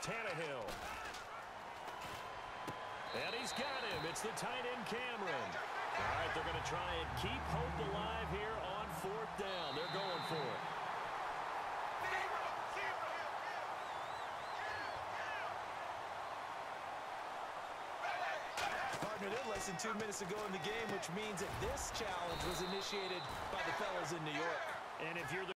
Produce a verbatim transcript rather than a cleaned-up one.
Tannehill. And he's got him. It's the tight end, Cameron. All right, they're going to try and keep hope alive here on fourth down. They're going for it. Partnered in less than two minutes ago in the game, which means that this challenge was initiated by the fellas in New York. And if you're the